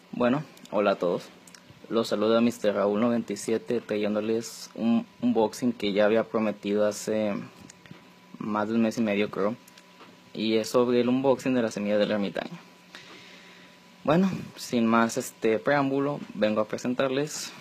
Bueno, hola a todos. Los saluda Mr. Raúl97 trayéndoles un unboxing que ya había prometido hace más de un mes y medio, creo. Y es sobre el unboxing de la semilla del ermitaño. Bueno, sin más preámbulo, vengo a presentarles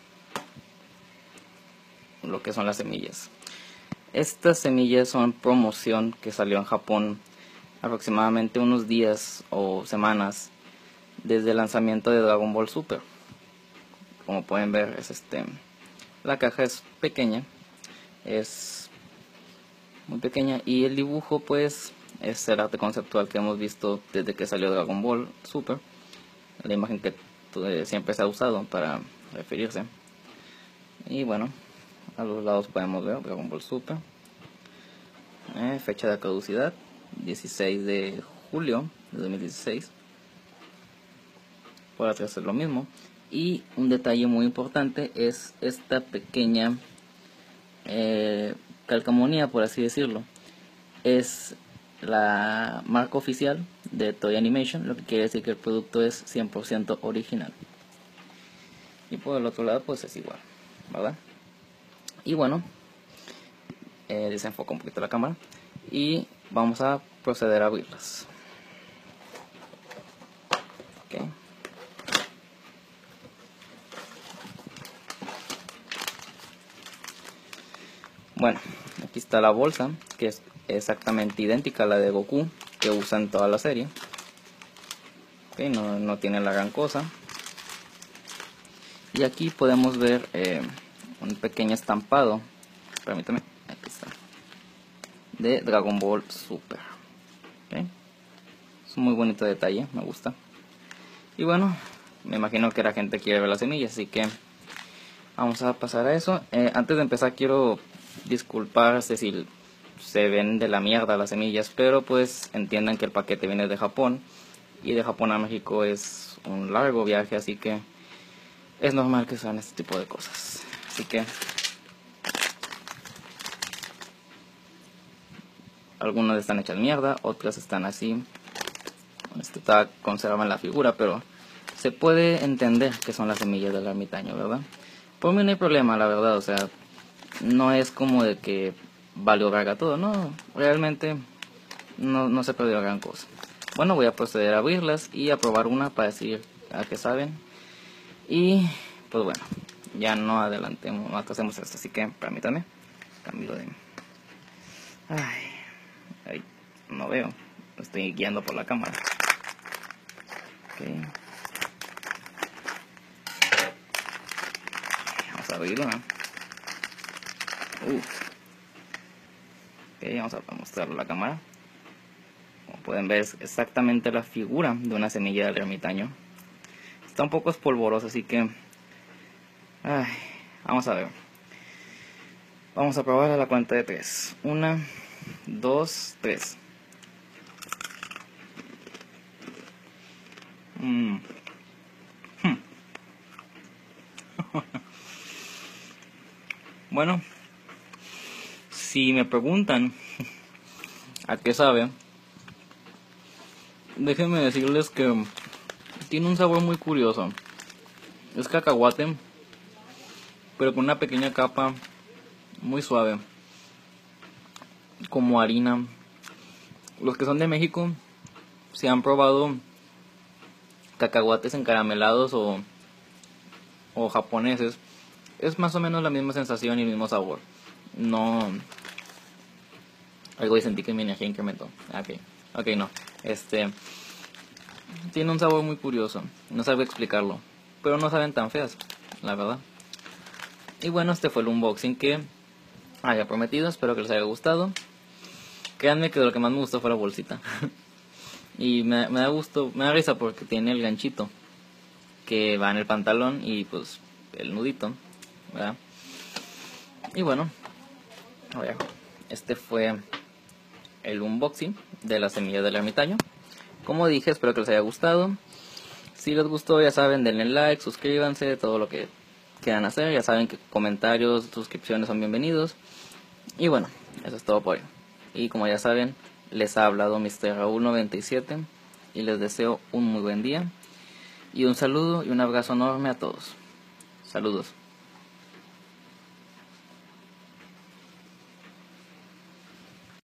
lo que son las semillas. Estas semillas son promoción que salió en Japón aproximadamente unos días o semanas desde el lanzamiento de Dragon Ball Super. Como pueden ver, la caja es pequeña, es muy pequeña, y el dibujo pues es el arte conceptual que hemos visto desde que salió Dragon Ball Super, la imagen que siempre se ha usado para referirse. Y bueno, a los lados podemos ver Dragon Ball Super, fecha de caducidad 16 de julio de 2016. Por atrás es lo mismo. Y un detalle muy importante es esta pequeña calcamonía, por así decirlo. Es la marca oficial de Toei Animation, lo que quiere decir que el producto es 100% original. Y por el otro lado pues es igual, ¿verdad? Y bueno, desenfoca un poquito la cámara y vamos a proceder a abrirlas. Okay. Bueno, aquí está la bolsa, que es exactamente idéntica a la de Goku que usa en toda la serie. Okay, no tiene la gran cosa. Y aquí podemos ver un pequeño estampado, permítame, aquí está, de Dragon Ball Super. Okay. Es un muy bonito detalle, me gusta. Y bueno, me imagino que la gente quiere ver las semillas, así que vamos a pasar a eso. Antes de empezar quiero disculparse si se ven de la mierda las semillas, pero pues entiendan que el paquete viene de Japón y de Japón a México es un largo viaje, así que es normal que sean este tipo de cosas. Así que algunas están hechas mierda, otras están así. Conservan la figura, pero se puede entender que son las semillas del ermitaño, ¿verdad? Por mí no hay problema, la verdad, o sea, no es como de que valió verga todo, no, realmente no se perdió gran cosa. Bueno, voy a proceder a abrirlas y a probar una para decir a qué saben. Y pues bueno, ya no adelantemos, no hacemos esto, así que permítanme, cambio de... Ay, no veo, lo estoy guiando por la cámara. Okay. Vamos a abrirlo, ¿no? Okay, vamos a mostrarlo a la cámara. Como pueden ver, es exactamente la figura de una semilla del ermitaño. Está un poco espolvorosa, así que... vamos a ver. Vamos a probar a la cuenta de 3. 1, 2, 3. Bueno, si me preguntan a qué sabe, déjenme decirles que tiene un sabor muy curioso. Es cacahuate, pero con una pequeña capa muy suave, como harina. Los que son de México, si han probado cacahuates encaramelados o japoneses, es más o menos la misma sensación y el mismo sabor. No... Algo y sentí que mi energía incrementó. Ok, no. Tiene un sabor muy curioso. No sabría explicarlo. Pero no saben tan feas, la verdad. Y bueno, este fue el unboxing que había prometido. Espero que les haya gustado. Créanme que lo que más me gustó fue la bolsita. Y me da gusto, me da risa porque tiene el ganchito que va en el pantalón y pues el nudito, ¿verdad? Y bueno, este fue el unboxing de la semilla del ermitaño. Como dije, espero que les haya gustado. Si les gustó, ya saben, denle like, suscríbanse, todo lo que quieran hacer. Ya saben que comentarios, suscripciones son bienvenidos. Y bueno, eso es todo por hoy. Y como ya saben, les ha hablado Mr. Raúl97 y les deseo un muy buen día. Y un saludo y un abrazo enorme a todos. Saludos.